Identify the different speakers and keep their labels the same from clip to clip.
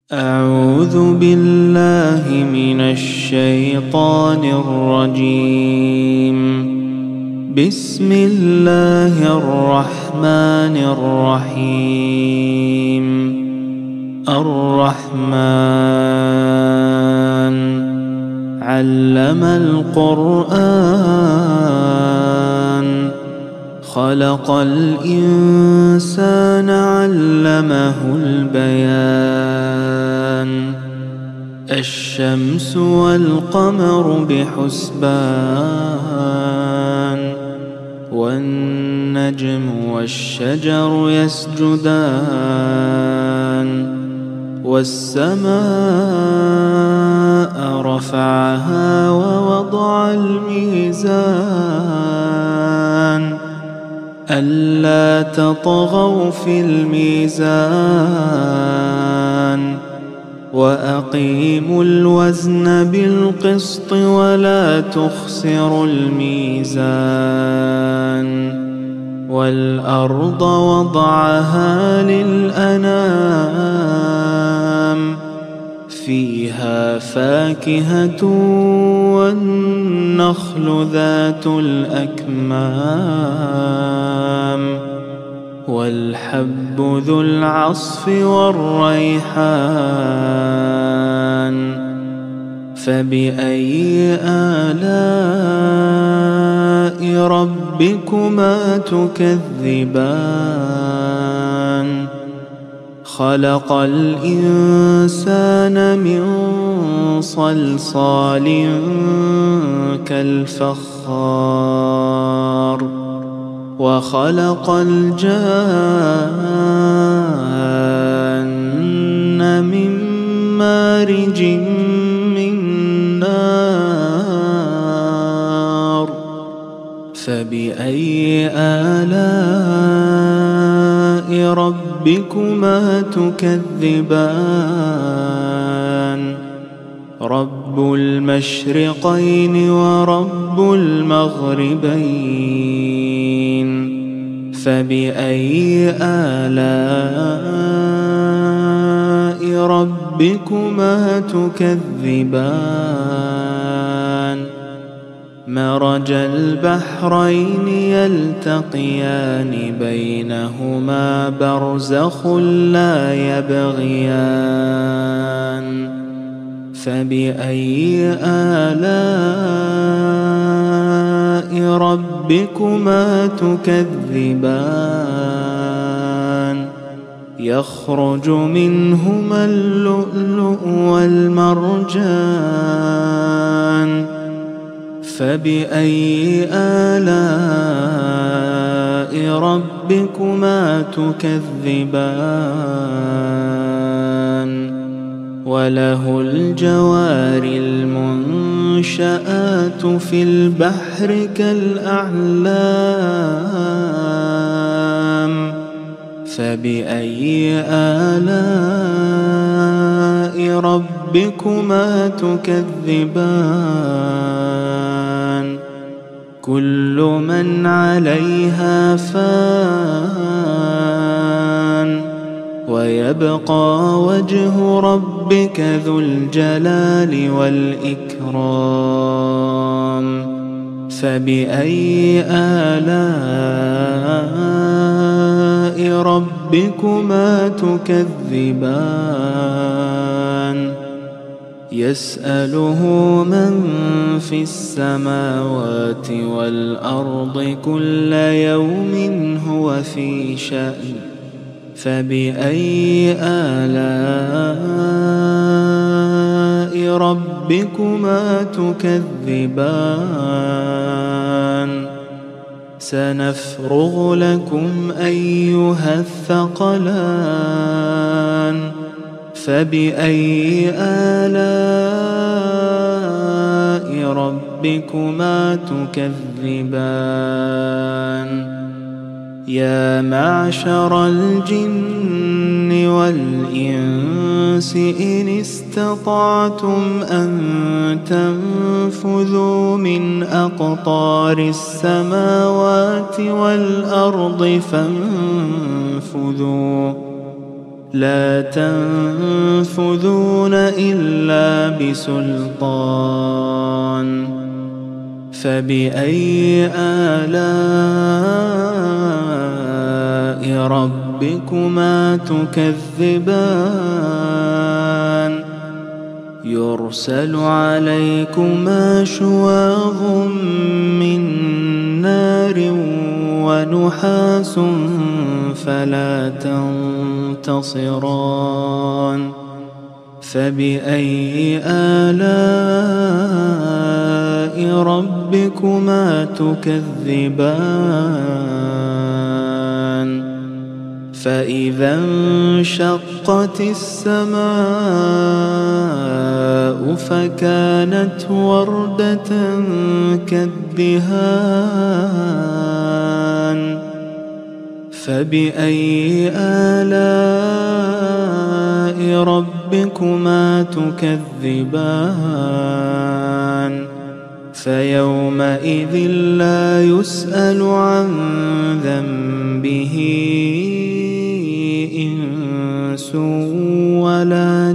Speaker 1: أعوذ بالله من الشيطان الرجيم. بسم الله الرحمن الرحيم. الرحمن علم القرآن خلق الإنسان علمه البيان. الشمس والقمر بحسبان والنجم والشجر يسجدان والسماء رفعها ووضع الميزان ألا تطغوا في الميزان وأقيموا الوزن بالقسط ولا تخسروا الميزان. والأرض وضعها للأنام فيها فاكهة والنخل ذات الأكمام والحب ذو العصف والريحان. فبأي آلاء ربكما تكذبان؟ خلق الإنسان من صلصال كالفخار وخلق الجان من مارج من نار. فبأي آلاء ربكما تكذبان؟ رب المشرقين ورب المغربين. فبأي آلاء ربكما تكذبان؟ مرج البحرين يلتقيان بينهما برزخ لا يبغيان. فبأي آلاء ربكما تكذبان؟ يخرج منهما اللؤلؤ والمرجان. فبأي آلاء ربكما تكذبان؟ وله الجوار المنشآت في البحر كالأعلام. فبأي آلاء ربكما تكذبان؟ كل من عليها فان ويبقى وجه ربك ذو الجلال والإكرام. فبأي آلاء ربكما تكذبان؟ يسأله من في السماوات والأرض كل يوم هو في شأن. فبأي آلاء ربكما تكذبان؟ سنفرغ لكم أيها الثقلان. فبأي آلاء ربكما تكذبان؟ يا معشر الجن والإنس إن استطعتم أن تنفذوا من أقطار السماوات والأرض فانفذوا لا تنفذون يأتون إلا بسلطان فبأي آلاء ربكما تكذبان يرسل عليكما شواظ من نار ونحاس فلا تنتصران فبأي آلاء ربكما تكذبان فإذا انشقت السماء فكانت وردة كالدهان فبأي آلاء ربكما تكذبان فيومئذ لا يسأل عن ذنبه إنس ولا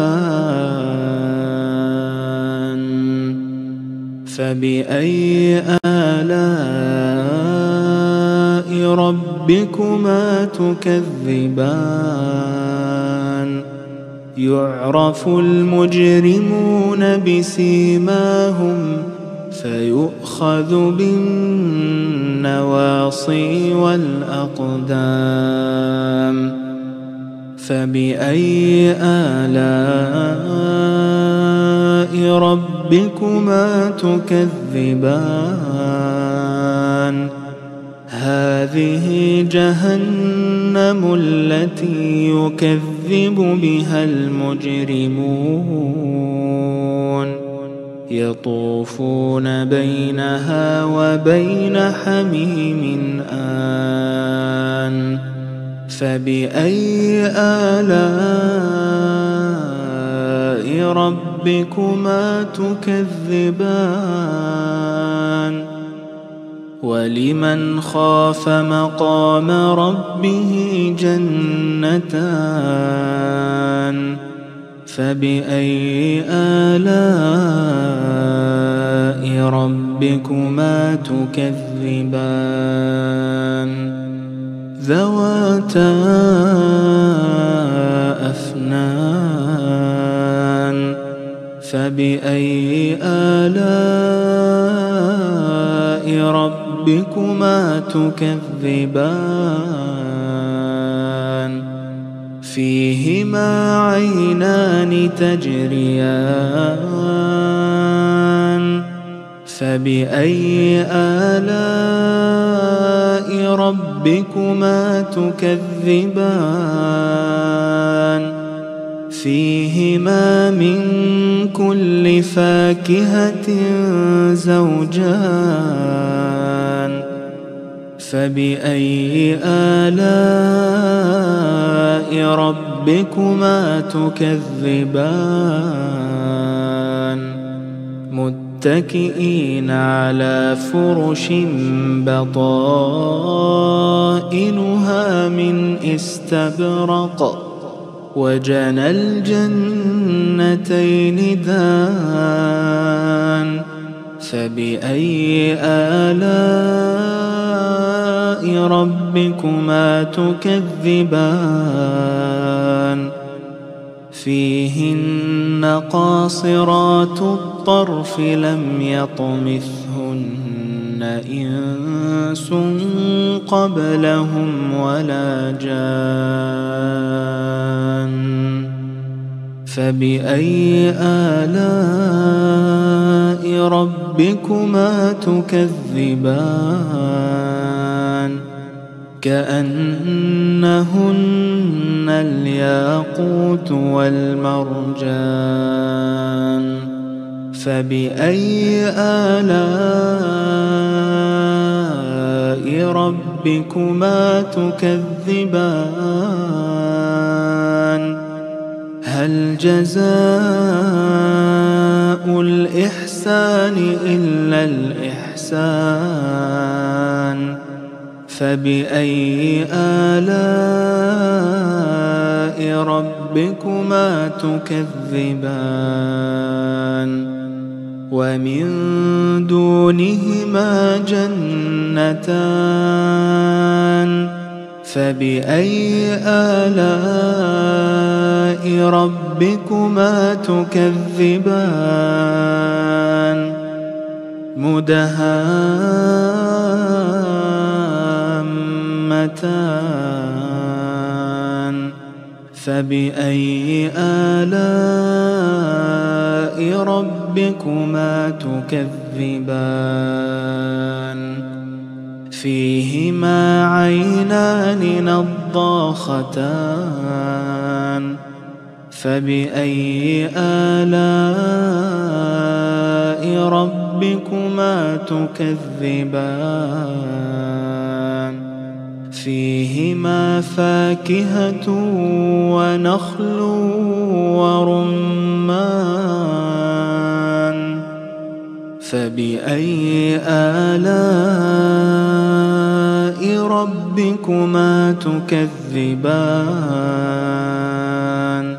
Speaker 1: جان فبأي آلاء ربكما تكذبان يعرف المجرمون بسيماهم فيؤخذ بالنواصي والأقدام فبأي آلاء ربكما تكذبان هذه جهنم التي يكذب بها المجرمون يطوفون بينها وبين حميم آن فبأي آلاء ربكما تكذبان ولمن خاف مقام ربه جنتان فبأي آلاء ربكما تكذبان ذواتا أفنان فبأي آلاء ربكما تكذبان فيهما عينان تجريان فبأي آلاء ربكما تكذبان فيهما من كل فاكهة زوجان فبأي آلاء ربكما تكذبان متكئين على فرش بطائنها من استبرق وجنى الجنتين دان فبأي آلاء ربكما تكذبان فيهن قاصرات الطرف لم يطمثهن إنس قبلهم ولا جان فبأي آلاء ربكما تكذبان كأنهن الياقوت والمرجان فبأي آلاء ربكما تكذبان هل جزاء الإحسان إلا الإحسان فبأي آلاء ربكما ربكما تكذبان ومن دونهما جنتان فبأي آلاء ربكما تكذبان مدهامتان فبأي آلاء ربكما تكذبان فيهما عينان نضاختان فبأي آلاء ربكما تكذبان فيهما فاكهة ونخل ورمان فبأي آلاء ربكما تكذبان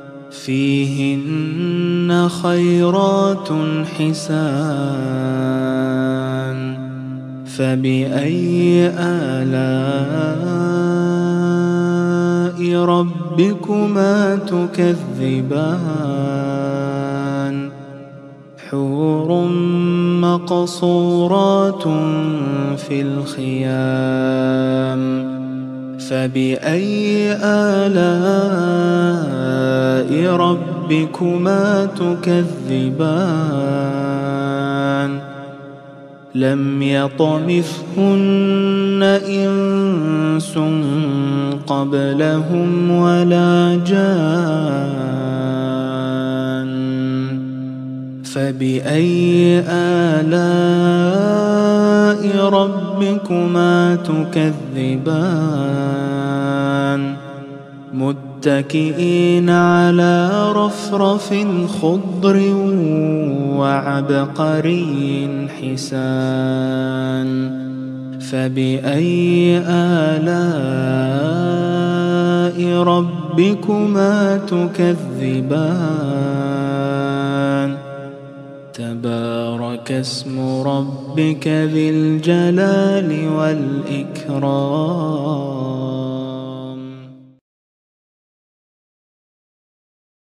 Speaker 1: فيهن خيرات حسان فبأي آلاء ربكما تكذبان حور مقصورات في الخيام فبأي آلاء ربكما تكذبان لم يطمثهن إنس قبلهم ولا جان فبأي آلاء ربكما تكذبان متكئين على رفرف خضر وعبقري حسان فبأي آلاء ربكما تكذبان تبارك اسم ربك ذي الجلال والإكرام